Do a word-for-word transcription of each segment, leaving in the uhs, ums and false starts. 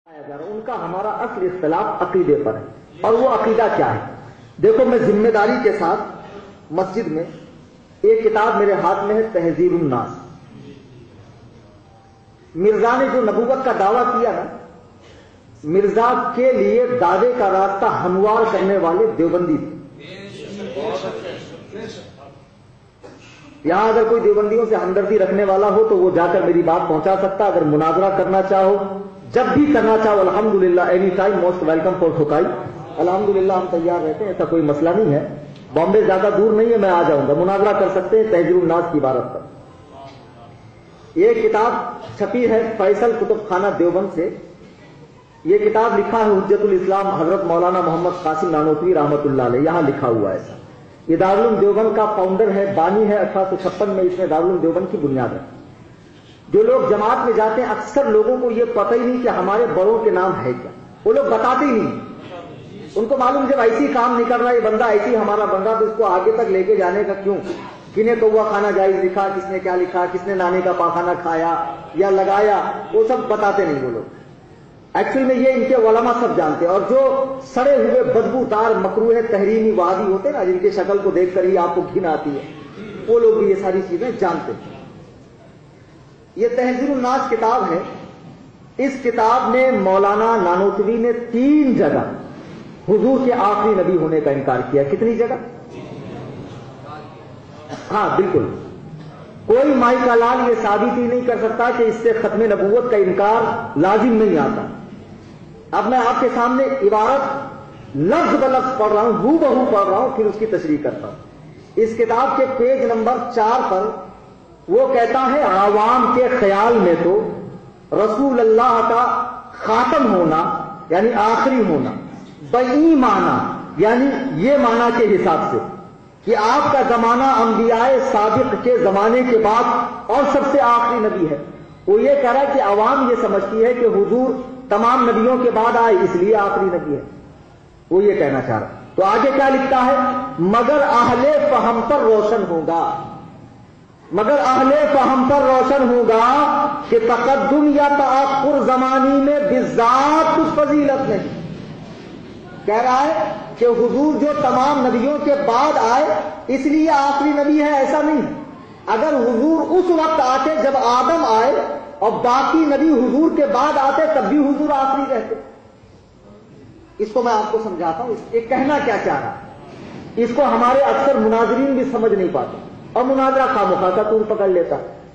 ان کا ہمارا اصل اختلاف عقیدے پر ہے، اور وہ عقیدہ کیا ہے؟ دیکھو، میں ذمہ داری کے ساتھ مسجد میں ایک کتاب میرے ہاتھ میں ہے، تہذیب الناس۔ مرزا نے جو نبوت کا دعویٰ کیا نا، مرزا کے لیے دعوے کا راستہ ہموار کرنے والے دیوبندی تھے۔ یہاں اگر کوئی دیوبندیوں سے ہمدردی رکھنے والا ہو تو وہ جا کر میری بات پہنچا سکتا۔ اگر مناظرہ کرنا چاہو، جب بھی کرنا چاہو، الحمدللہ any time most welcome for ٹھوکائی، الحمدللہ ہم تیار رہتے ہیں، ایسا کوئی مسئلہ نہیں ہے۔ بامبے زیادہ دور نہیں ہے، میں آ جاؤں گا، مناظرہ کر سکتے ہیں تہذیب الناس کی عبارت پر۔ یہ کتاب چھپی ہے فیصل کتب خانہ دیوبند سے۔ یہ کتاب لکھا ہے حجت الاسلام حضرت مولانا محمد قاسم نانوتوی رحمۃ اللہ علیہ، یہاں لکھا ہوا ہے ایسا۔ یہ دارالعلوم دیوبند کا فاؤنڈر ہے، بانی ہے، اٹھارہ سو چھپن میں اس نے دارالعلوم دیوبند کی بنیاد ہے۔ جو لوگ جماعت میں جاتے ہیں، اکثر لوگوں کو یہ پتہ ہی نہیں کہ ہمارے بڑوں کے نام ہے کیا، وہ لوگ بتاتے ہی نہیں۔ ان کو معلوم جب ایسی کام نہیں کر رہا یہ بندہ، ایسی ہمارا بندہ، تو اس کو آگے تک لے کے جانے کا کیوں؟ کنے کوا خانہ جائز لکھا، کس نے کیا لکھا، کس نے نانے کا پاخانہ کھایا یا لگایا، وہ سب بتاتے نہیں وہ لوگ۔ ایکچوئل میں یہ ان کے علماء سب جانتے ہیں، اور جو سڑے ہوئے بدبودار مکروہ تحریمی وادی ہوتے ہیں نا، جن کی شکل کو دیکھ کر ہی آپ کو گھن آتی ہے، وہ لوگ بھی یہ ساری چیزیں جانتے ہیں۔ یہ تہذیب الناس کتاب ہے۔ اس کتاب میں مولانا نانوتوی نے تین جگہ حضور کے آخری نبی ہونے کا انکار کیا۔ کتنی جگہ؟ ہاں بالکل، کوئی مائی کا لال یہ ثابت ہی نہیں کر سکتا کہ اس سے ختم نبوت کا انکار لازم نہیں آتا۔ اب میں آپ کے سامنے عبارت لفظ بلفظ پڑھ رہا ہوں، ہو بہو پڑھ رہا ہوں، پھر اس کی تشریح کرتا ہوں۔ اس کتاب کے پیج نمبر چار پر وہ کہتا ہے، عوام کے خیال میں تو رسول اللہ کا خاتم ہونا یعنی آخری ہونا، بئی معنی یعنی یہ معنی کے حساب سے کہ آپ کا زمانہ انبیاء سابق کے زمانے کے بعد اور سب سے آخری نبی ہے۔ وہ یہ کہہ رہا ہے کہ عوام یہ سمجھتی ہے کہ حضور تمام نبیوں کے بعد آئے، اس لیے آخری نبی ہے، وہ یہ کہنا چاہ رہا۔ تو آگے کیا لکھتا ہے؟ مگر اہل فہم پر روشن ہوگا، مگر اہل فہم پر روشن ہوگا کہ تقدم یا تاخر زمانی میں بذات کچھ فضیلت نہیں۔ کہہ رہا ہے کہ حضور جو تمام نبیوں کے بعد آئے اس لیے آخری نبی ہے، ایسا نہیں۔ اگر حضور اس وقت آتے جب آدم آئے اور باقی نبی حضور کے بعد آتے تب بھی حضور آخری رہتے۔ اس کو میں آپ کو سمجھاتا ہوں، یہ کہنا کیا چاہ رہا ہے۔ اس کو ہمارے اکثر مناظرین بھی سمجھ نہیں پاتے اور مناظرہ خامخواہ کا طور پکڑ لیتا۔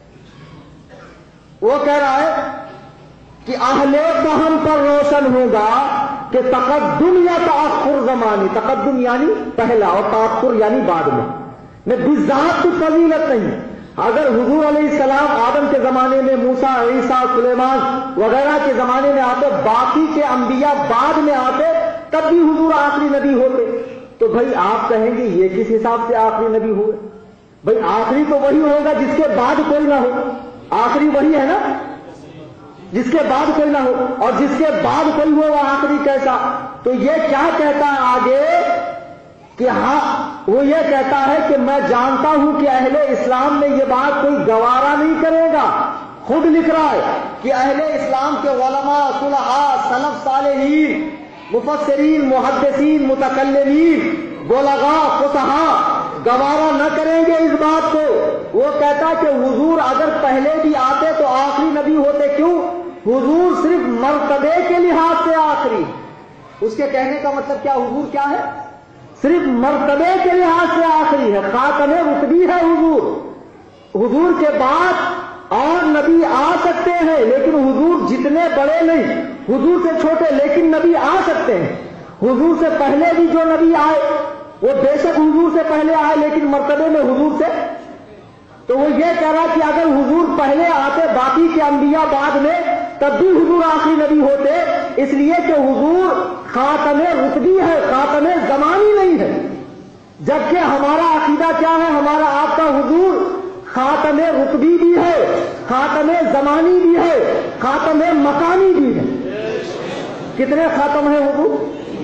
وہ کہہ رہا ہے کہ اہل فہم پر روشن ہوگا کہ تقدم یا تاخر زمانی، تقدم یعنی پہلا اور تاخر یعنی بعد میں، میں بذات کچھ فضیلت نہیں۔ اگر حضور علیہ السلام آدم کے زمانے میں، موسیٰ، عیسیٰ، سلیمان وغیرہ کے زمانے میں آتے، باقی کے انبیاء بعد میں آتے، تب بھی حضور آخری نبی ہوتے، تو بھائی آپ کہیں گے یہ کس حساب سے آخری نبی ہوئے؟ بھائی آخری تو وہی ہوگا جس کے بعد کوئی نہ ہو، آخری وہی ہے نا جس کے بعد کوئی نہ ہو، اور جس کے بعد کوئی ہو وہ آخری کیسا؟ تو یہ کیا کہتا ہے آگے کہ ہاں، وہ یہ کہتا ہے کہ میں جانتا ہوں کہ اہل اسلام میں یہ بات کوئی گوارا نہیں کرے گا۔ خود لکھ رہا ہے کہ اہل اسلام کے علماء، صلحاء، سلف صالحین، مفسرین، محدثین، متکلمین، بلغاء، فصحاء گوارا نہ کریں گے اس بات کو۔ وہ کہتا کہ حضور اگر پہلے بھی آتے تو آخری نبی ہوتے، کیوں؟ حضور صرف مرتبے کے لحاظ سے آخری۔ اس کے کہنے کا مطلب کیا؟ حضور کیا ہے؟ صرف مرتبے کے لحاظ سے آخری ہے، خاتم رتبی ہے حضور۔ حضور کے بعد اور نبی آ سکتے ہیں لیکن حضور جتنے بڑے نہیں، حضور سے چھوٹے لیکن نبی آ سکتے ہیں۔ حضور سے پہلے بھی جو نبی آئے وہ بے شک حضور سے پہلے آئے لیکن مرتبے میں حضور سے۔ تو وہ یہ کہہ رہا کہ اگر حضور پہلے آتے باقی کے انبیاء بعد میں تب بھی حضور آخری نبی ہوتے، اس لیے کہ حضور خاتم رتبی ہے، خاتم زمانی نہیں ہے۔ جبکہ ہمارا عقیدہ کیا ہے؟ ہمارا آپ کا حضور خاتم رتبی بھی ہے، خاتم زمانی بھی ہے، خاتم مکانی بھی ہے۔ کتنے خاتم ہیں حضور؟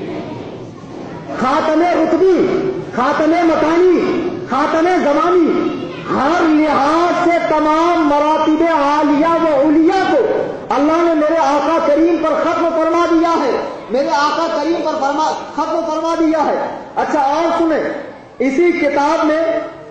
خاتم رتبی، خاتم مکانی، خاتم زمانی، ہر لحاظ سے تمام مراتب عالیہ و علیہ کو اللہ نے میرے آقا کریم پر پر ختم فرما دیا ہے، میرے آقا کریم پر فرما ختم فرما دیا ہے۔ اچھا اور سنیں، اسی کتاب میں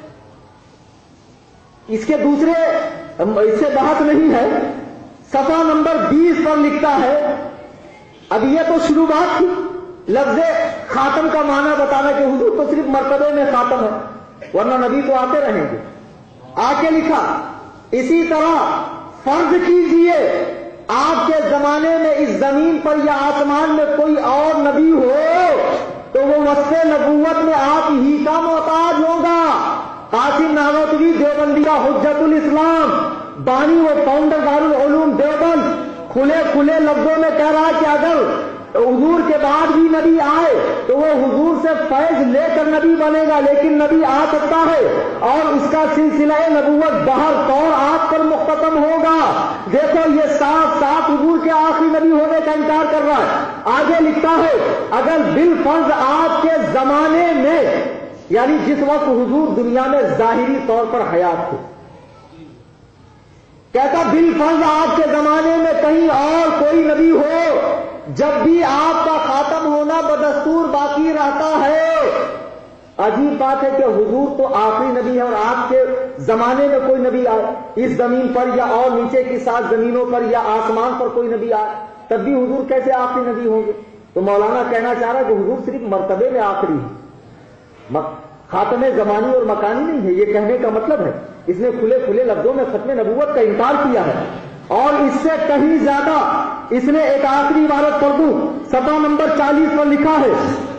اس کے دوسرے اس سے بحث نہیں ہے، صفحہ نمبر بیس پر لکھتا ہے، اب یہ تو شروع بات تھی، لفظ خاتم کا معنی بتانا کہ حضور تو صرف مرتبے میں خاتم ہے، ورنہ نبی تو آتے رہیں گے۔ آگے لکھا، اسی طرح فرض کیجئے آپ کے زمانے میں اس زمین پر یا آسمان میں کوئی اور نبی ہو تو وہ وصف نبوت میں آپ ہی کا محتاج ہوگا۔ قاسم نانوتوی دیوبندی کا حجت الاسلام، بانی و فاؤنڈر دارالعلوم دیوبند، کھلے کھلے لفظوں میں کہہ رہا ہے کہ اگر حضور کے بعد بھی نبی آئے تو وہ حضور سے فیض لے کر نبی بنے گا، لیکن نبی آ سکتا ہے اور اس کا سلسلہ نبوت بہر طور آپ پر مختتم ہوگا۔ دیکھو یہ صاف صاف حضور کے آخری نبی ہونے کا انکار کر رہا ہے۔ آگے لکھتا ہے، اگر بالفرض آپ کے زمانے میں، یعنی جس وقت حضور دنیا میں ظاہری طور پر حیات تھے، کہتا بالفرض آپ کے زمانے میں کہیں اور کوئی نبی ہو، جب بھی آپ کا خاتم ہونا بدستور باقی رہتا ہے۔ عجیب بات ہے کہ حضور تو آخری نبی ہے اور آپ کے زمانے میں کوئی نبی آئے اس زمین پر یا اور نیچے کی سات زمینوں پر یا آسمان پر کوئی نبی آئے، تب بھی حضور کیسے آخری نبی ہوں گے؟ تو مولانا کہنا چاہ رہا ہے کہ حضور صرف مرتبے میں آخری ہے، خاتم زمانی اور مکانی نہیں ہے۔ یہ کہنے کا مطلب ہے اس نے کھلے کھلے لفظوں میں ختم نبوت کا انکار کیا ہے، اور اس سے کہیں زیادہ اس نے ایک آخری عبارت پڑھ دوں، صفحہ نمبر چالیس پر لکھا ہے،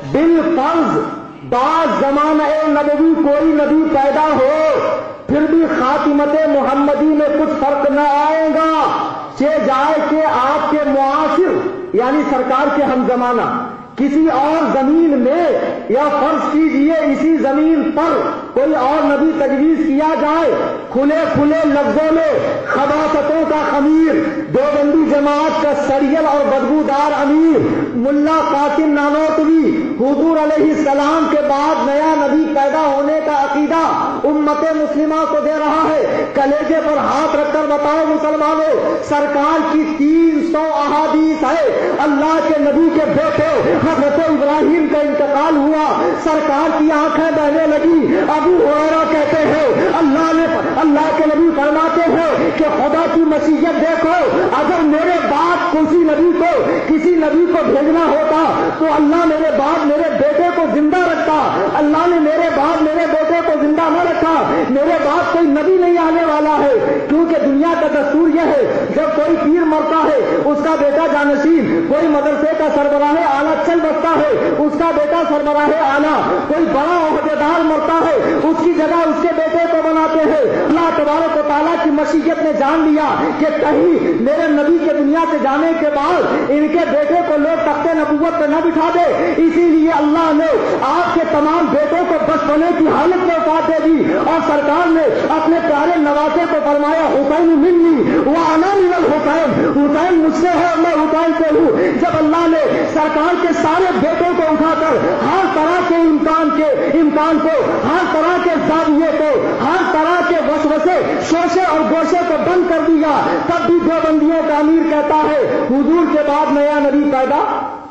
بالفرض بعض زمانہ نبوی کوئی نبی پیدا ہو پھر بھی خاتمت محمدی میں کچھ فرق نہ آئے گا، چہ جائے کہ آپ کے معاصر یعنی سرکار کے ہم زمانہ کسی اور زمین میں یا فرض کیجئے اسی زمین پر کوئی اور نبی تجویز کیا جائے، کھلے کھلے لفظوں میں خباثتوں کا خمیر، دیوبندی جماعت کا سریل اور بدبودار امیر ملا قاسم نانوتوی حضور علیہ السلام کے بعد نیا نبی پیدا ہونے کا عقیدہ امت مسلمہ کو دے رہا ہے۔ کلیجے پر ہاتھ رکھ کر بتاؤ مسلمانوں، سرکار کی تین سو احادیث ہے، اللہ کے نبی کے بیٹے حضرت ابراہیم کا انتقال ہوا، سرکار کی آنکھیں بہنے لگی۔ ابو ہریرہ کہتے ہیں اللہ نے اللہ کے نبی فرماتے ہیں کہ خدا کی مشیت دیکھو، اگر میرے بعد کسی نبی کو کسی نبی کو بھیجنا ہوتا تو اللہ میرے بعد میرے بیٹے کو زندہ رکھتا، اللہ نے میرے بعد میرے بیٹے کو زندہ نہ رکھا، میرے بعد کوئی نبی نہیں آنے والا ہے، کیونکہ دنیا کا دستور یہ ہے جب کوئی پیر مرتا ہے اس کا بیٹا جانشین، کوئی مدرسے کا سربراہ اعلیٰ چل بستا ہے اس کا بیٹا سربراہ اعلیٰ، کوئی بڑا عہدیدار مرتا ہے اس کی جگہ اس کے بیٹے کو بناتے ہیں۔ اللہ تبارک و تعالیٰ کی مشیت نے جان لیا کہ کہیں میرے نبی کے دنیا سے جانے کے بعد ان کے بیٹے کو لوگ تخت نبوت پہ نہ بٹھا دے، اسی لیے اللہ نے آپ کے تمام بیٹوں کو بچپنے کی حالت میں وفات دے دی، اور سرکار نے اپنے پیارے نواسے کو فرمایا حسین منی وانا من الحسین، حسین مجھ سے ہے اور میں حسین سے ہوں۔ جب اللہ نے سرکار کے سارے بیٹوں کو اٹھا کر ہر طرح کے امکان کے امکان کو ہر طرح کے زاویے کو ہر طرح کے وسوسے شوشے اور گوشے کو بند کر دیا، تب بھی دیوبندیوں کا امیر کہتا ہے حضور کے بعد نیا نبی پیدا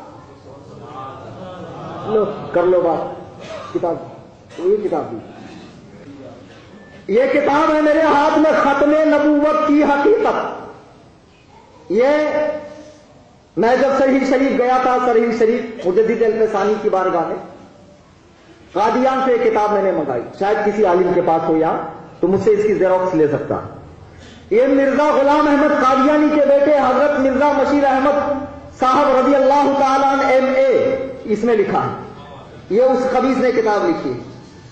لو کر لو بات کتاب یہ کتاب دی یہ کتاب ہے میرے ہاتھ میں، ختم نبوت کی حقیقت۔ یہ میں جب صحیح شریف گیا تھا، صحیح شریف مجدد الفسانی کی بارگاہ میں، قادیان سے یہ کتاب میں نے منگائی، شاید کسی عالم کے پاس ہو یہاں تو مجھ سے اس کی زیروکس لے سکتا۔ یہ مرزا غلام احمد قادیانی کے بیٹے حضرت مرزا مشیر احمد صاحب رضی اللہ تعالیٰ عنہ ایم اے اس میں لکھا ہے، یہ اس خبیث نے کتاب لکھی ہے۔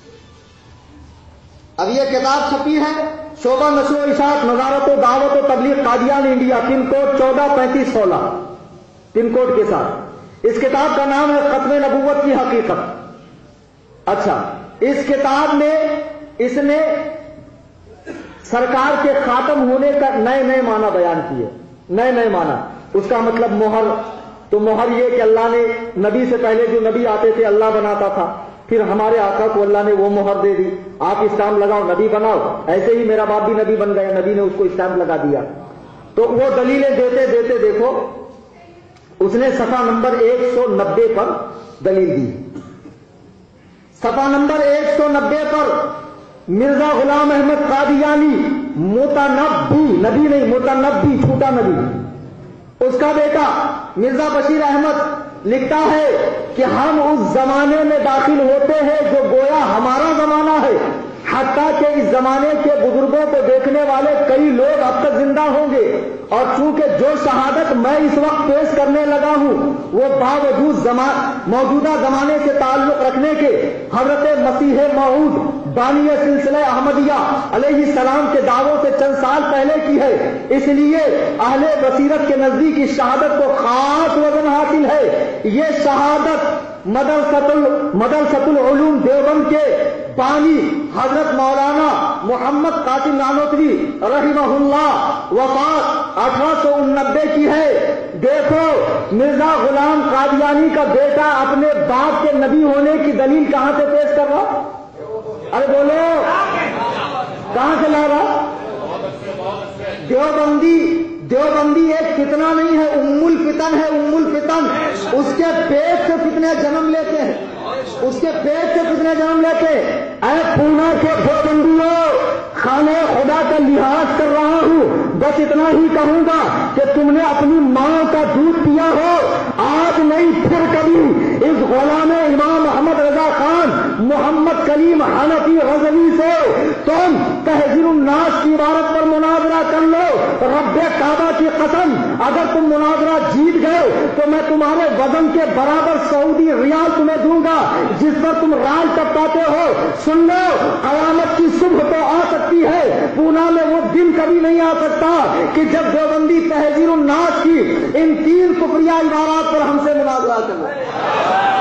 اب یہ کتاب چھپی ہے شعبہ نشر و اشاعت نظارت و دعوت و تبلیغ قادیان انڈیا، پن کوڈ چودہ پینتیس سولہ پن کوڈ کے ساتھ۔ اس کتاب کا نام ہے ختم نبوت کی حقیقت۔ اچھا، اس کتاب میں اس نے سرکار کے خاتم ہونے کا نئے نئے معنی بیان کیے، نئے نئے معنی۔ اس کا مطلب مہر، تو مہر یہ کہ اللہ نے نبی سے پہلے جو نبی آتے تھے اللہ بناتا تھا، پھر ہمارے آقا کو اللہ نے وہ مہر دے دی، آپ اسٹامپ لگاؤ نبی بناؤ، ایسے ہی میرا باپ بھی نبی بن گیا، نبی نے اس کو اسٹامپ لگا دیا۔ تو وہ دلیلیں دیتے دیتے دیکھو اس نے صفحہ نمبر ایک سو نبے پر دلیل دی. صفحہ نمبر ایک سو نبے پر مرزا غلام احمد قادیانی متنبی، نبی نہیں متنبی، چھوٹا نبی، اس کا بیٹا مرزا بشیر احمد لکھتا ہے کہ ہم اس زمانے میں داخل ہوتے ہیں جو گویا ہمارا زمانہ ہے، حتیٰ کہ اس زمانے کے بزرگوں کو دیکھنے والے کئی لوگ اب تک زندہ ہوں گے، اور چونکہ جو شہادت میں اس وقت پیش کرنے لگا ہوں وہ باوجود زمان موجودہ زمانے سے تعلق رکھنے کے حضرت مسیح موعود بانی سلسلہ احمدیہ علیہ السلام کے دعووں سے چند سال پہلے کی ہے، اس لیے اہل بصیرت کے نزدیک اس شہادت کو خاص وزن حاصل ہے. یہ شہادت مدرسۃ العلوم دیوبند کے بانی حضرت مولانا محمد قاسم نانوتوی رحمہ اللہ وفات اٹھارہ سو انبے کی ہے. دیکھو مرزا غلام قادیانی کا بیٹا اپنے باپ کے نبی ہونے کی دلیل کہاں سے پیش کر رہا؟ ارے بولو کہاں سے لا رہا؟ دیوبندی دیوبندی ایک فتنہ نہیں ہے، ام الفتن ہے، ام الفتن. اس کے پیٹ سے فتنے جنم لیتے ہیں، اس کے پیٹ سے فتنے جنم لیتے ہیں. اے پونا کے دیوبندیوں، خانہ خدا کا لحاظ کر رہا ہوں، بس اتنا ہی کہوں گا کہ تم نے اپنی ماں کا دودھ پیا ہو، آج نہیں پھر کبھی اس غلام امام محمد رضا خان محمد کلیم حنفی غزنوی سے تم تہذیر الناس کی عبارت پر مناظرہ کر لو. رب کعبہ کی قسم، اگر تم مناظرہ جیت گئے تو میں تمہارے وزن کے برابر سعودی ریال تمہیں دوں گا جس پر تم رال ٹپکاتے ہو. سن لو، قیامت کی صبح تو آ سکتی ہے، پونا میں وہ دن کبھی نہیں آ سکتا کہ جب دیوبندی تہذیر الناس کی ان تین کفریہ عبارات پر ہم سے مناظرہ کریں.